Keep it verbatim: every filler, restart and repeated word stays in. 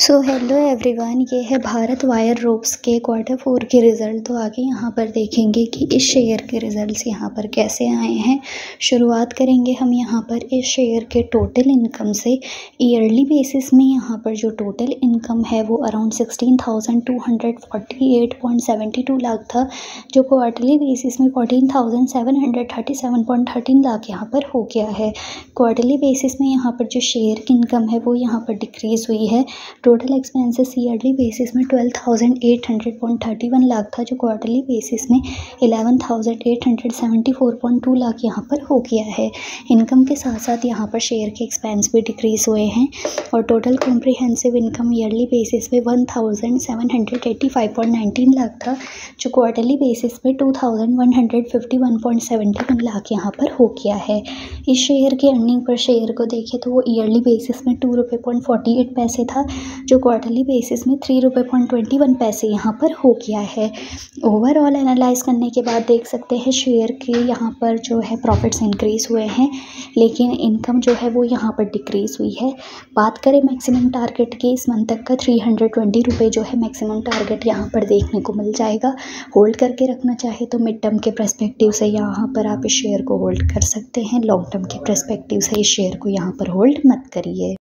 So hello everyone, ये है Bharat wire ropes के क्वार्टर फोर के रिज़ल्ट। तो आगे यहाँ पर देखेंगे कि इस शेयर के रिज़ल्ट्स यहाँ पर कैसे आए हैं। शुरुआत करेंगे हम यहाँ पर इस शेयर के टोटल इनकम से। ईयरली बेसिस में यहाँ पर जो टोटल इनकम है वो around sixteen thousand two hundred forty eight point seventy two lakh था, जो क्वार्टरली बेसिस में fourteen thousand seven hundred thirty seven point thirteen lakh यहाँ पर हो गया है। क्वार्टरली बेसिस में यहाँ पर जो शेयर की इनकम है वो यहाँ पर डिक्रीज़ हुई है। टोटल एक्सपेंसेस ईयरली बेसिस में twelve thousand eight hundred point thirty one lakh था, जो क्वार्टरली बेसिस में eleven thousand eight hundred seventy four point two lakh यहाँ पर हो गया है। इनकम के साथ साथ यहाँ पर शेयर के एक्सपेंस भी डिक्रीज़ हुए हैं और total comprehensive income yearly basis में one thousand seven hundred eighty five point nineteen lakh था, जो क्वार्टरली बेसिस में two thousand one hundred fifty one point seventy one lakh यहाँ पर हो गया है। इस शेयर के अर्निंग पर शेयर को देखें तो वो ईयरली बेसिस में टू रुपये पॉइंट फोर्टी एट पैसे था, जो क्वार्टरली बेसिस में थ्री रुपये पॉइंट ट्वेंटी वन पैसे यहाँ पर हो गया है। ओवरऑल एनालाइज करने के बाद देख सकते हैं शेयर के यहाँ पर जो है प्रॉफिट्स इंक्रीज़ हुए हैं, लेकिन इनकम जो है वो यहाँ पर डिक्रीज़ हुई है। बात करें मैक्सिमम टारगेट की, इस मंथ तक का थ्री हंड्रेड ट्वेंटी रुपये जो है मैक्सिमम टारगेट यहाँ पर देखने को मिल जाएगा। होल्ड करके रखना चाहे तो मिड टर्म के पर्सपेक्टिव से यहाँ पर आप इस शेयर को होल्ड कर सकते हैं। लॉन्ग टर्म के पर्सपेक्टिव से इस शेयर को यहाँ पर होल्ड मत करिए।